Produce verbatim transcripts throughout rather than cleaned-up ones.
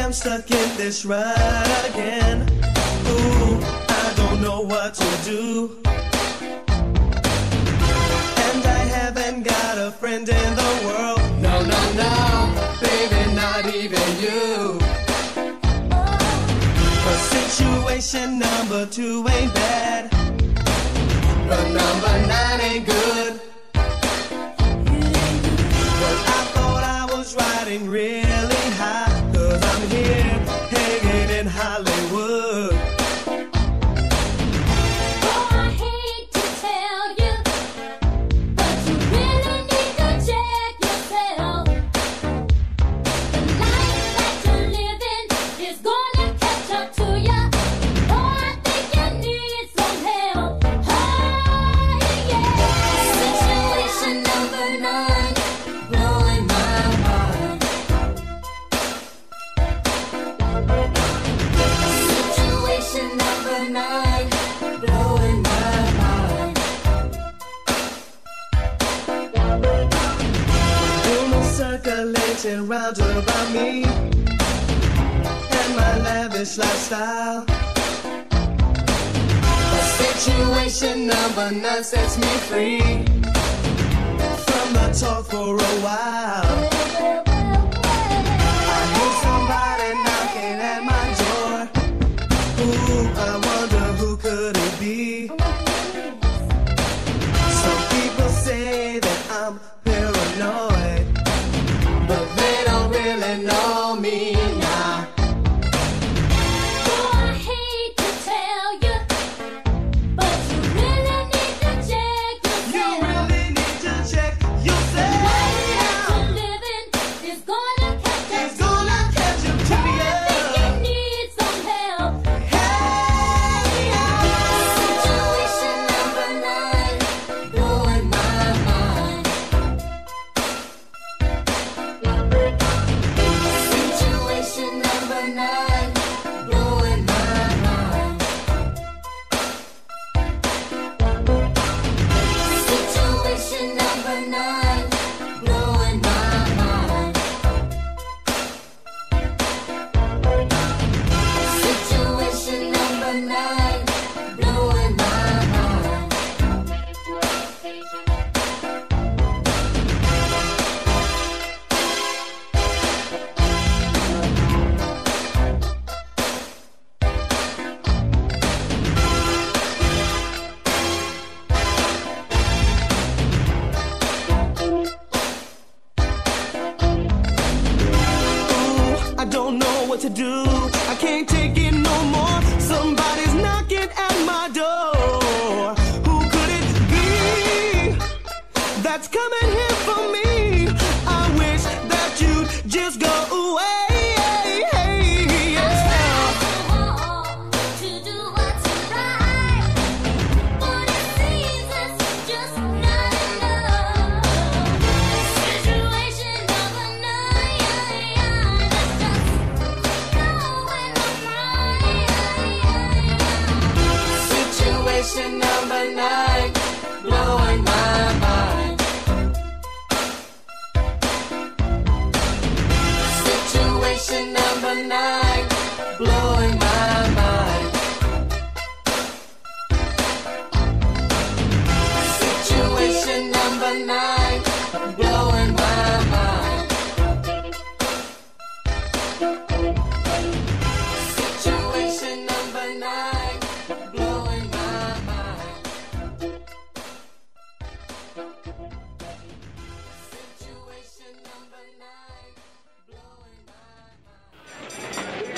I'm stuck in this rut again. Ooh, I don't know what to do. And I haven't got a friend in the world. No, no, no, baby, not even you. But situation number two ain't bad, but number nine ain't good. But I thought I was riding really high, 'cause I'm here hanging in Hollywood. Oh, I hate to tell you, but you really need to check yourself. The life that you're living is gonna catch up to you. Oh, I think you need some help. Oh, yeah. Situation number nine, blowing my mind. Situation number nine, blowing my mind. Rumors circulating round about me and my lavish lifestyle. But situation number nine sets me free from the talk for a while. I hear somebody knocking at my door. Ooh, I wonder who could it be? Some people say that I'm paranoid, but they don't really know me now. Oh, I hate to tell you, but you really need to check You yourself. really need to check The yourself. life that you're living is gonna catch up It's to gonna you. catch up to Oh, I think you you. need some help. Hey, Situation number nine, blowing my mind. Situation number nine, blowing my mind. Situation number nine, blowing my mind. Situation number nine, blowing my mind. ooh, I don't know what to do. I can't take it no more. Somebody's knocking at my door. Who could it be that's coming here for me? I wish that you'd just go away. To do what's right, but it seems it's just not enough. Situation number nine, that's just going on right. Situation number nine, blowing my mind. Situation number nine, blowing my mind. Situation number nine, blowing my mind. Situation number nine, blowing my mind. Situation number nine, blowing my mind.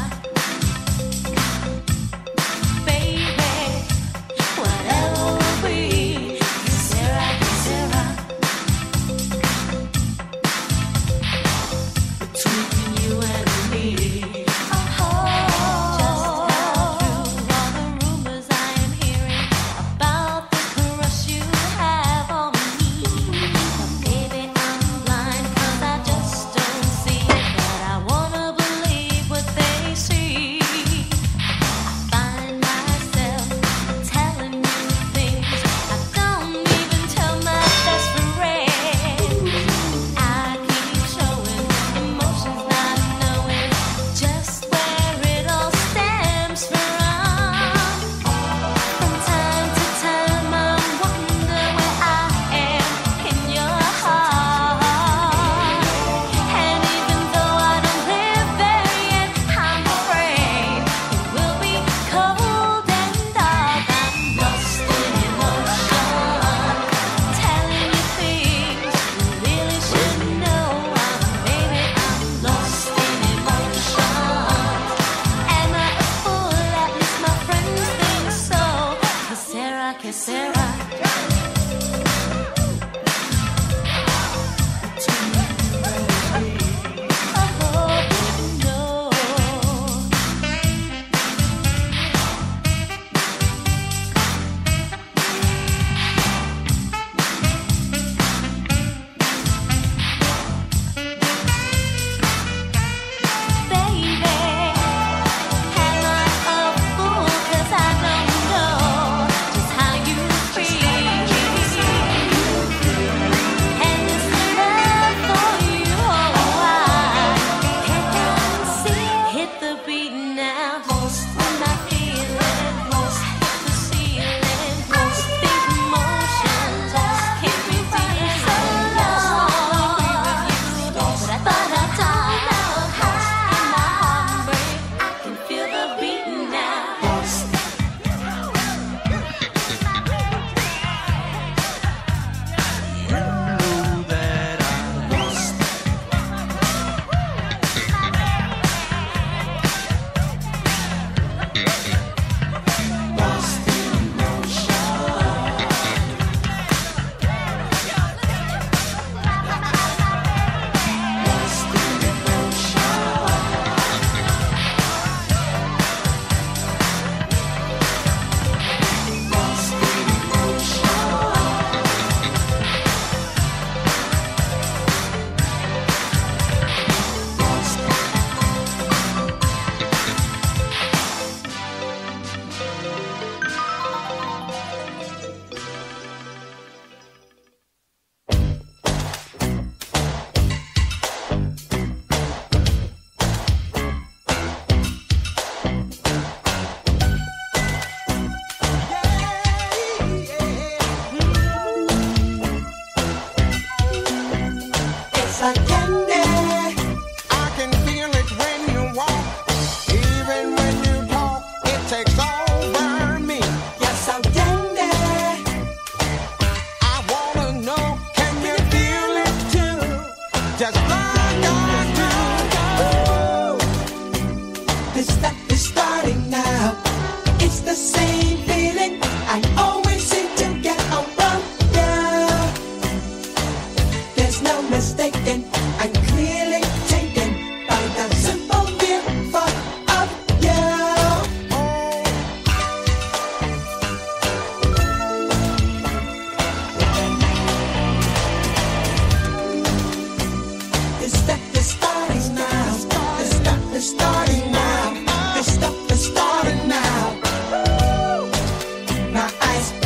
Starting now, this stuff is starting now. My eyes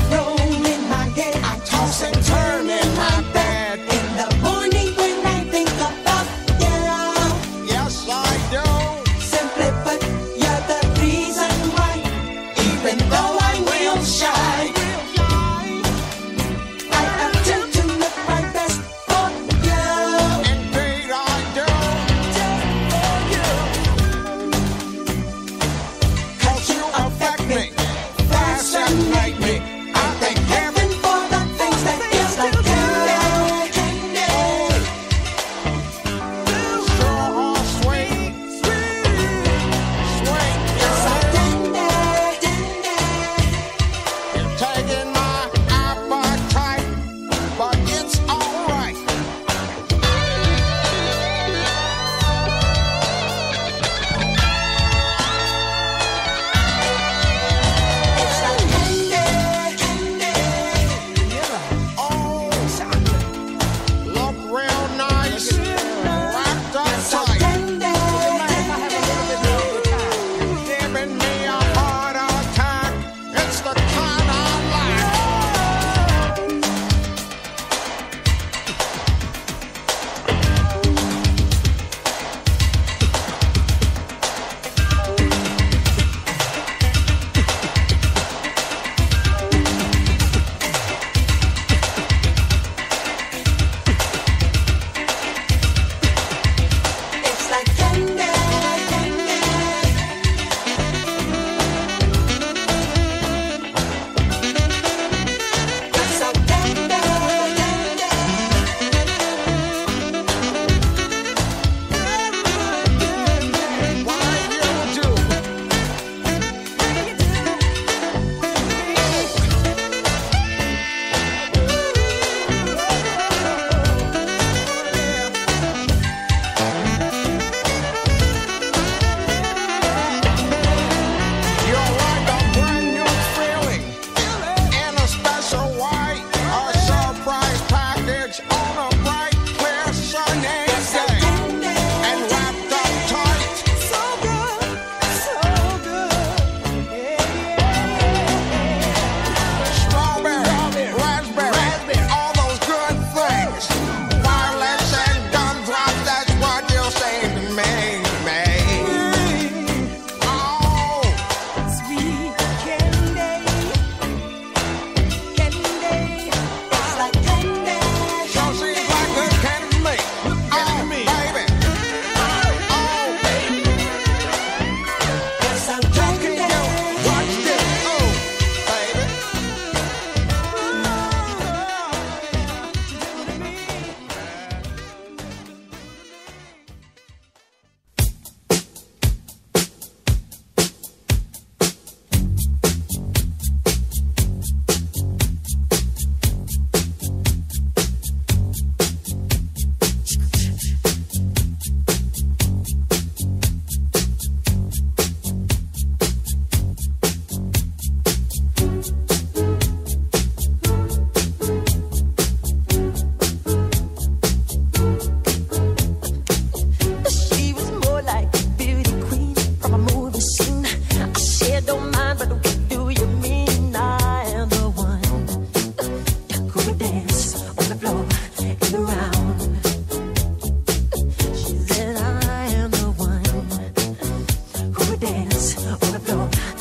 on the floor.